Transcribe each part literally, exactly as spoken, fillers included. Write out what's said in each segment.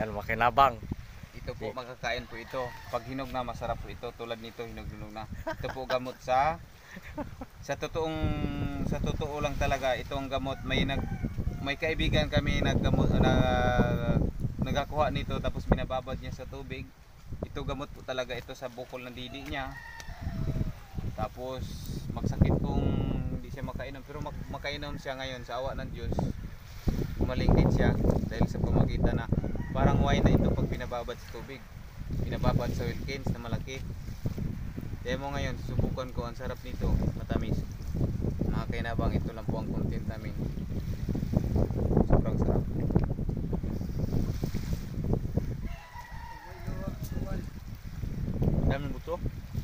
Yan, makinabang. Ito po, makakain po ito. Pag hinog na, masarap po ito. Tulad nito, hinog-hinog na. Ito po gamot sa sa totoong sa totoo lang talaga itong gamot. May nag may kaibigan kami naggamot na nagakuha nito tapos binababad niya sa tubig. Ito gamot po talaga ito sa bukol ng didi niya. Tapos magsakit kung hindi siya makainom, pero mak makainom siya ngayon sa awa ng Diyos. Gumaling din siya dahil sa pamagitan na parang wine na ito pag binababad sa tubig. Binababad sa Wilkins na malaki. Kaya mo ngayon, susubukan ko, ang sarap nito, matamis. Mga kainabang, ito lang po ang content namin. Sobrang sarap. Daming buto.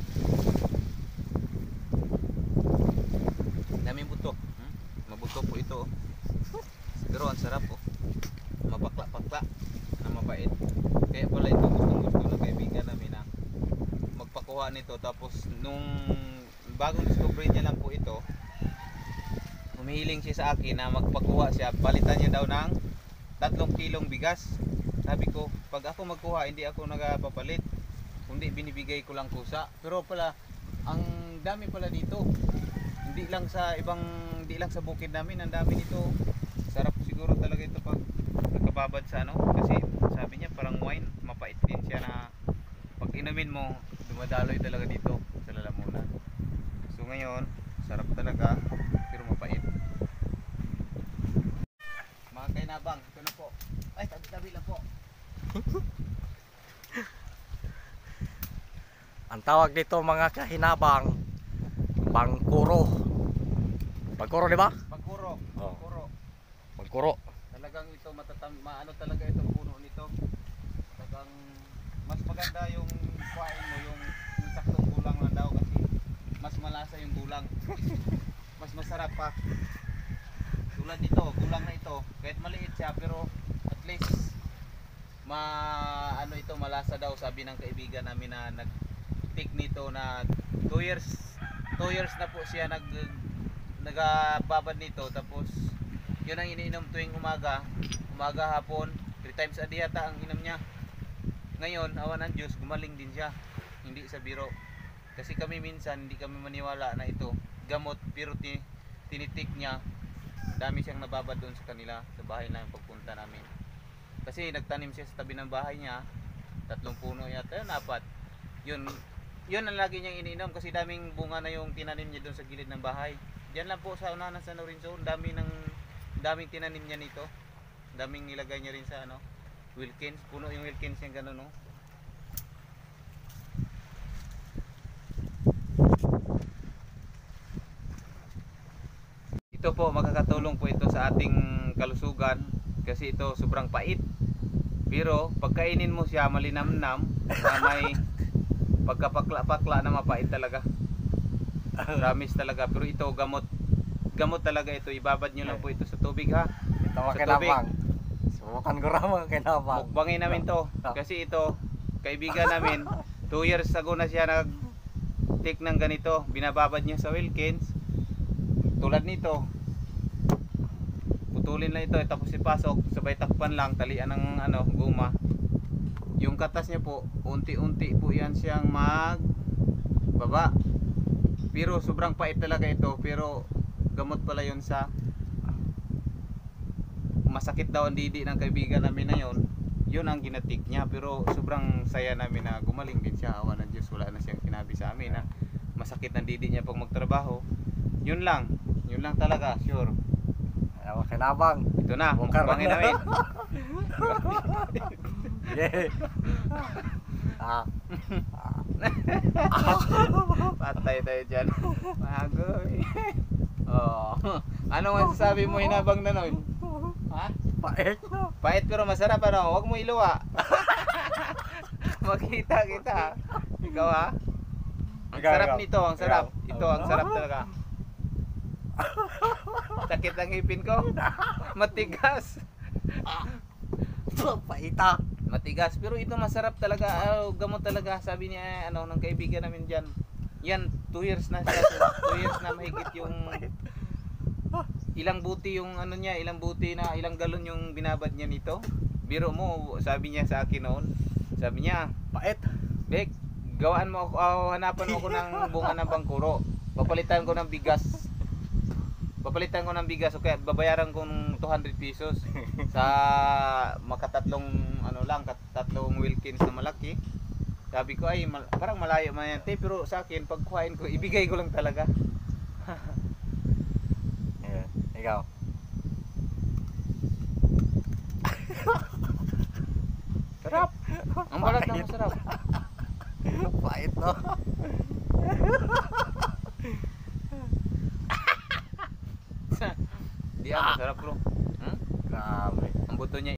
Daming buto. Hmm? Mabuto po ito. Pero ang sarap po. Mapakla-pakla na mabait. Kaya pala ito gustong-gusto ng kaibigan namin na magpakuha nito. Tapos nung bagong discovery niya lang po ito, humihiling siya sa akin na magpakuha siya. Palitan niya daw ng tatlong kilong bigas. Sabi ko, pag ako magkuha, hindi ako nagapapalit, kundi binibigay ko lang kusa. Pero pala, ang dami pala dito. Hindi lang sa ibang, hindi lang sa bukid namin, ang dami nito. Sarap siguro talaga ito pag nagkababad sa ano. Kasi sabi niya parang wine, mapait din siya na pag inumin mo, dumadaloy talaga dito sa lalamunan. So ngayon, sarap talaga, pero mapait. Mga kainabang, ito na po. Ay, tabi-tabi lang po. Ang tawag dito mga kahinabang, bangkuro. Bangkuro, di ba? Bangkuro. Oh. Bangkuro. Bangkuro. Talagang ito matatam, maano talaga itong puno nito. Talagang mas maganda yung kuhain mo yung, yung saktong gulang lang daw kasi mas malasa yung gulang. Mas masarap pa. Tulad nito, gulang na ito. Kahit maliit siya pero at least ma ano ito malasa daw, sabi ng kaibigan namin na nag-take nito na two years two years na po siya nag nagababad nito. Tapos yun ang iniinom tuwing umaga, umaga hapon, three times a day yata ang inom niya. Ngayon, awa ng Diyos, gumaling din siya. Hindi sa biro. Kasi kami minsan, hindi kami maniwala na ito gamot, pero tinitik niya. Dami siyang nababad doon sa kanila, sa bahay na yung pagpunta namin. Kasi nagtanim siya sa tabi ng bahay niya, tatlong puno yata, yun, apat. Yun, yun ang lagi niyang iniinom kasi daming bunga na yung tinanim niya doon sa gilid ng bahay. Diyan lang po sa unahan ng San Lorenzo, dami ng daming tinanim niya nito. Daming nilagay niya rin sa ano, Wilkins, puno yung Wilkins yung gano'n, no? Ito po, makakatulong po ito sa ating kalusugan kasi ito sobrang pait. Pero pagkainin mo siya malinamnam na may pagkapakla-pakla na mapait talaga. Promise talaga. Pero ito gamot, gamot talaga ito. Ibabad nyo lang po ito sa tubig, ha. Ito Sa makinabang. Subukan ko rin mga kinabang. Mukbangin namin to. Kasi ito, kaibigan namin, two years ago na siya nag-take ng ganito. Binababad niya sa Wilkins. Tulad nito. Putulin lang ito, tapos ipasok, sabay takpan lang, talian ng ano, guma. Yung katas niya po, unti-unti po yan siyang mag baba. Pero sobrang pait talaga ito, pero gamot pala yun sa masakit daw ang didi ng kaibigan namin na yun. Yun ang ginatik niya, pero sobrang saya namin na gumaling din siya. Awa ng Diyos, wala na siyang sinabi sa amin na masakit ng didi niya pag magtrabaho. Yun lang, yun lang talaga, sure. Ayaw makinabang. Ito na, mukbangin namin. Yeah. Ah. Patay tayo dyan. Magoy. Oh. Ano masasabi mo, Hinabang Nanoy? Ha? Pait. Pait pero masarap, ano? Huwag mo iluwa. Makita kita. Ikaw, ha? Ang Ikaw, sarap ikaw. nito, ang sarap. Ikaw. Ito, ang sarap talaga. Sakit ang ngipin ko. Matigas. Paita. Matigas, pero ito masarap talaga. Oh, gamot talaga, sabi niya ano ng kaibigan namin diyan. Yan, two years na siya. two years na mahigit yung ilang buti yung ano niya, ilang buti na ilang galon yung binabad niya nito. biro mo, sabi niya sa akin noon, sabi niya, Pait. Bek, gawaan mo ako, oh, hanapan mo ako ng bunga ng bangkuro. Papalitan ko ng bigas. Papalitan ko ng bigas, okay, babayaran ko ng two hundred pesos sa makatatlong ano lang, tatlong Wilkins na malaki. Sabi ko ay mal- parang malayo man yan, te, pero sa akin pag kuhain ko, ibigay ko lang talaga. Yeah. Ikaw. Sarap. Ang balat na masarap. Pait, no? Di ako masarap bro. Hmm? Grabe. Ang buto niya